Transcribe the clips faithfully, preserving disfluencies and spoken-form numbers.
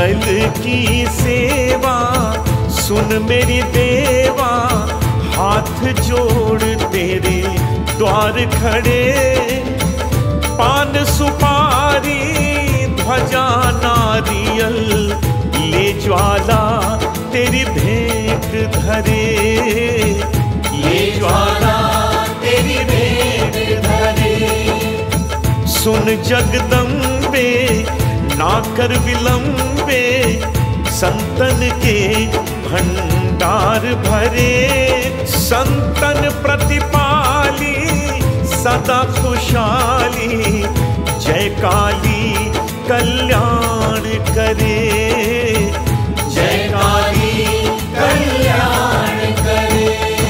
कल की सेवा सुन मेरी देवा, हाथ जोड़ तेरे द्वार खड़े। पान सुपारी ध्वजा नारियल ले ज्वाला तेरी भेंट धरे, ले ज्वाला तेरी भेंट धरे। सुन जगदम्बे ना कर विलंबे, संतन के भंडार भरे। संतन प्रतिपाली सदा खुशहाली, जय काली कल्याण करे, जय काली कल्याण करे।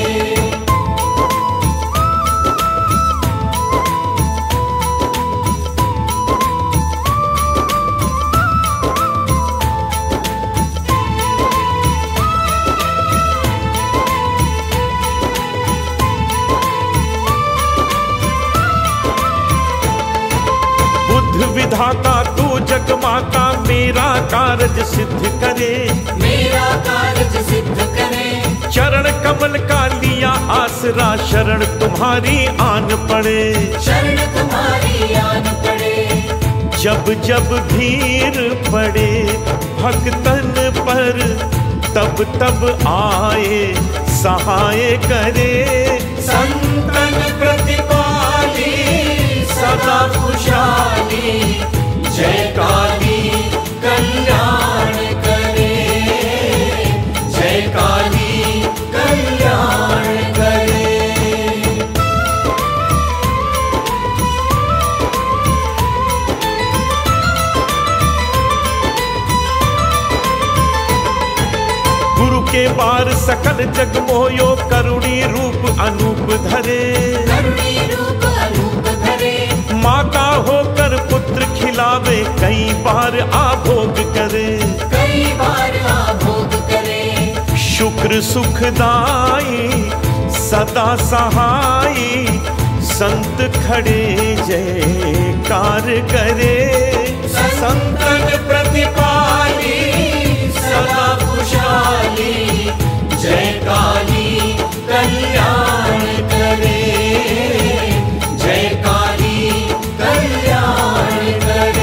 विधाता तू जगमाता, मेरा कारज सिद्ध करे, मेरा कारज सिद्ध करे। चरण कमल का लिया आसरा, शरण तुम्हारी आन पड़े, शरण तुम्हारी आन पड़े। जब जब भीड़ पड़े भक्तन पर, तब तब आए सहाय करे। संतन प्रतिपाली सदा खुशहाली, जय काली कल्याण करे, जय काली कल्याण करे। गुरु के बार सकल जग मोयो, करुणी रूप अनूप धरे, करुणी रूप अनूप धरे। माता होकर पुत्र खिलावे, कई बार आभोग करे, कई बार आभोग करे। शुक्र सुखदाई सदा सहाई, संत खड़े जयकार करे। संतन प्रतिपाली सदा खुशहाली, जय काली कल्याण करे, जय काली कल्याण करे।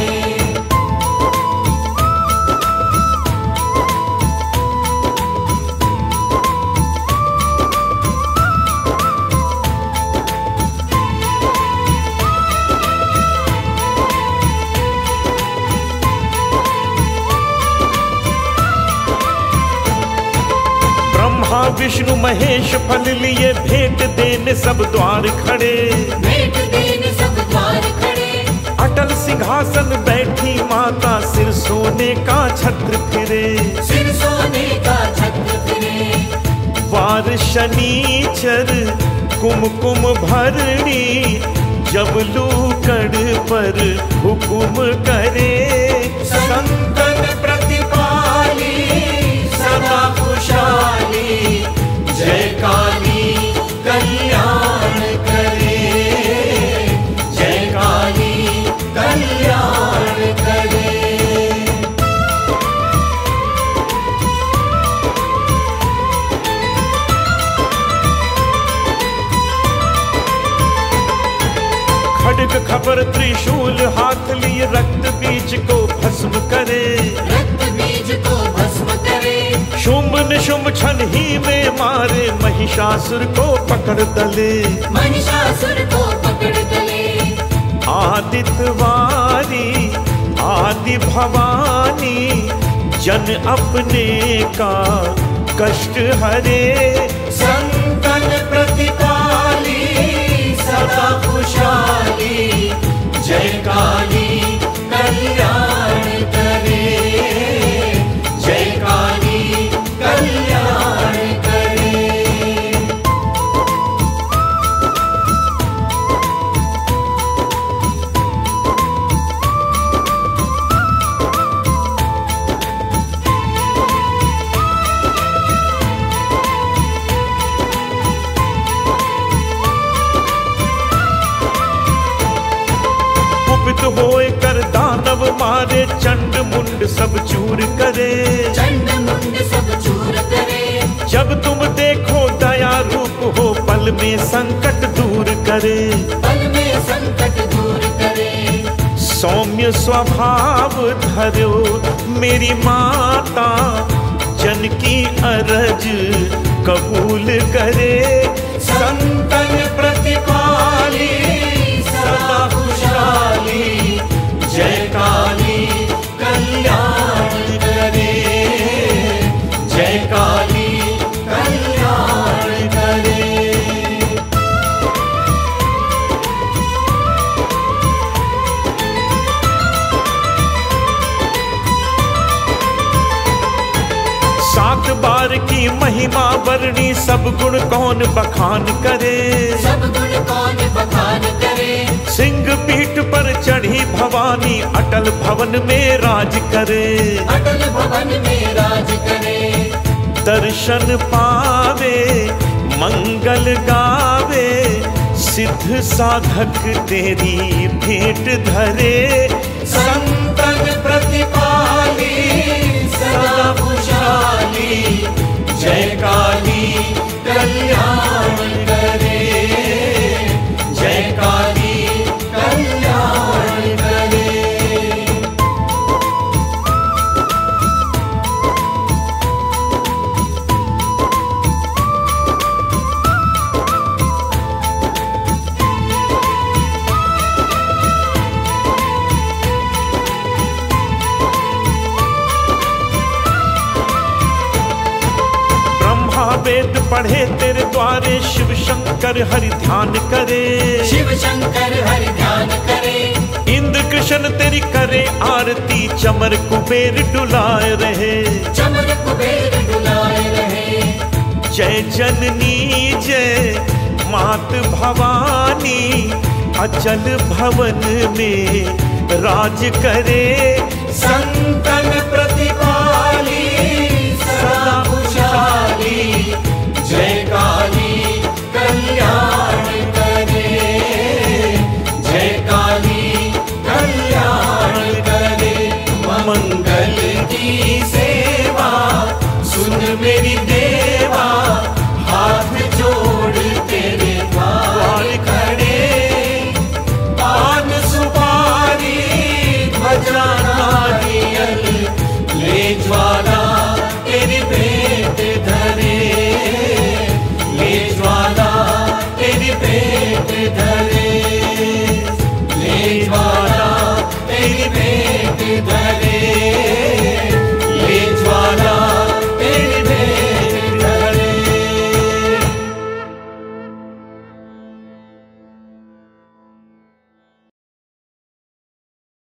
ब्रह्मा विष्णु महेश फल लिए, भेंट देने सब द्वार खड़े, भेंट देने सब द्वार खड़े। अटल सिंहासन बैठी माता, सिर सोने का छत्र फिरे, सिर सोने का छत्र फिरे। वार शनीचर कुमकुम भरणी, जब लूकड़ पर हुकुम करे। संतन प्रतिपाली सदा खुशहाली, जय काली कल्याण करे, जय काली कल्याण करे। खड्ग खबर त्रिशूल हाथ लिए, रक्त बीज को भस्म करे, रक्त बीज को भस्म करे। शुंभ निशुंभ छन ही में मारे, महिषासुर को पकड़ तले, महिषासुर को पकड़ तले। आदित्यवारी आदि भवानी, जन अपने का कष्ट हरे। संतन प्रतिपाली सदा खुशहाली, जय काली कल्याण करे, जय काली कल्याण करे। कुपित होए कर दानव मारे, चंड मुंड सब चूर दूर करे, चंड मुंड सब चूर करे। जब तुम देखो दया रूप हो, पल में संकट दूर करे, पल में संकट दूर करे। सौम्य स्वभाव धरो मेरी माता, जन की अरज कबूल करे। संतन प्रतिपाली सदा खुशहाली, जय काली कल्याण करे, जय काली कल्याण करे। सात बार की महिमा वर्णी, सब गुण कौन बखान करे, सब गुण कौन बखान करे। सिंह पीठ पर चढ़ी भवानी, अटल भवन में राज करे, अटल भवन में राज करे। दर्शन पावे मंगल गावे, सिद्ध साधक तेरी भेंट धरे। संतन प्रतिपाली सदा खुशहाली, जय काली कल्याण करे, जय काली कल्याण करे। वेद पढ़े तेरे द्वारे, शिव शंकर हरि ध्यान करे, शिव शंकर हरि ध्यान करे। इंद्र कृष्ण तेरी करे आरती, चमर कुबेर डुलाए रहे, चमर कुबेर डुलाए रहे। जय जननी जय मात भवानी, अचल भवन में राज करे। संतन प्रतिपाली सदा खुशहाली, जय काली कल्याण